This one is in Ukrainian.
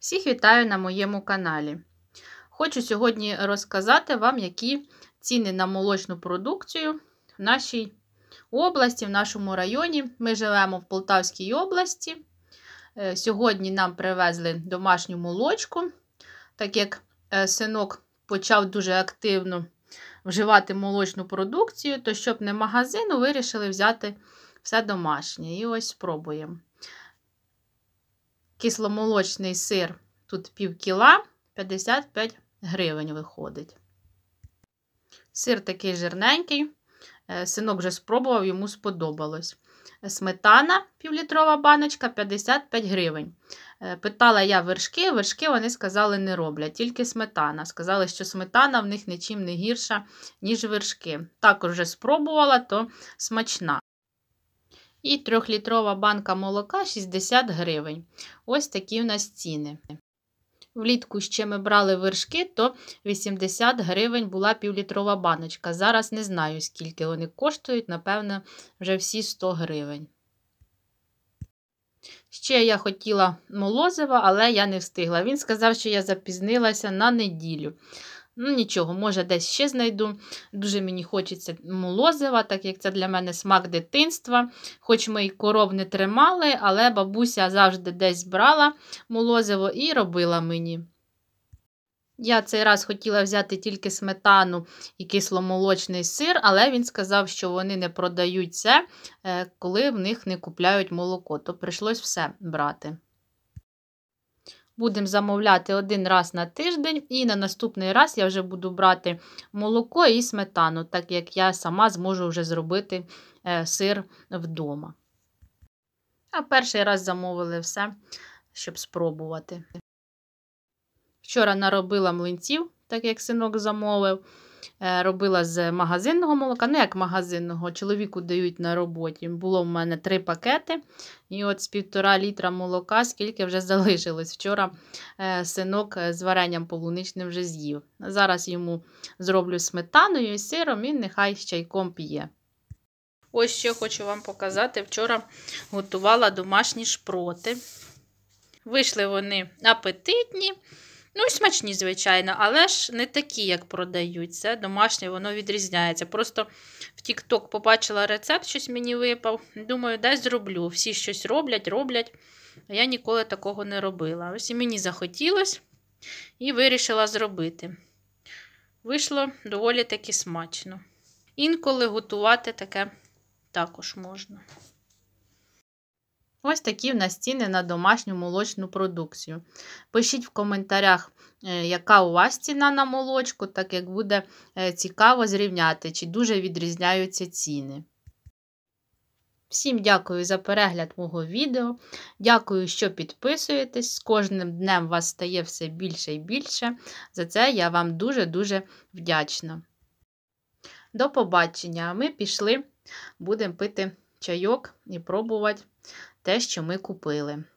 Всіх вітаю на моєму каналі. Хочу сьогодні розказати вам, які ціни на молочну продукцію в нашій області, в нашому районі. Ми живемо в Полтавській області. Сьогодні нам привезли домашню молочку, так як синок почав дуже активно вживати молочну продукцію, то щоб не магазину, вирішили взяти все домашнє. І ось спробуємо. Кисломолочний сир, тут пів кіла, 55 гривень виходить. Сир такий жирненький, синок вже спробував, йому сподобалось. Сметана, півлітрова баночка, 55 гривень. Питала я вершки вони сказали не роблять, тільки сметана. Сказали, що сметана в них нічим не гірша, ніж вершки. Також вже спробувала, то смачна. І 3-літрова банка молока 60 гривень. Ось такі в нас ціни. Влітку ще ми брали вершки, то 80 гривень була півлітрова баночка. Зараз не знаю, скільки вони коштують, напевно, вже всі 100 гривень. Ще я хотіла молозива, але я не встигла. Він сказав, що я запізнилася на неділю. Нічого, може десь ще знайду. Дуже мені хочеться молозива, так як це для мене смак дитинства. Хоч ми й коров не тримали, але бабуся завжди десь брала молозиво і робила мені. Я цей раз хотіла взяти тільки сметану і кисломолочний сир, але він сказав, що вони не продають це, коли в них не купляють молоко. То прийшлось все брати. Будемо замовляти один раз на тиждень, і на наступний раз я вже буду брати молоко і сметану, так як я сама зможу вже зробити сир вдома. А перший раз замовили все, щоб спробувати. Вчора наробила млинців, так як синок замовив. Робила з магазинного молока, як магазинного, чоловіку дають на роботі. Було в мене 3 пакети, і от з 1,5 літра молока, скільки вже залишилось. Вчора синок з варенням полуничним вже з'їв. Зараз йому зроблю сметаною і сиром, і нехай з чайком п'є. Ось що хочу вам показати. Вчора готувала домашні шпроти. Вийшли вони апетитні. І смачні, звичайно, але ж не такі, як продають. Це домашнє, воно відрізняється. Просто в TikTok побачила рецепт, щось мені випав. Думаю, десь зроблю. Всі щось роблять. А я ніколи такого не робила. Ось і мені захотілося і вирішила зробити. Вийшло доволі таки смачно. Інколи готувати таке також можна. Ось такі в нас ціни на домашню молочну продукцію. Пишіть в коментарях, яка у вас ціна на молочку, так як буде цікаво зрівняти, чи дуже відрізняються ціни. Всім дякую за перегляд мого відео. Дякую, що підписуєтесь. З кожним днем вас стає все більше і більше. За це я вам дуже-дуже вдячна. До побачення. Ми пішли, будемо пити чайок і пробувати те, що ми купили.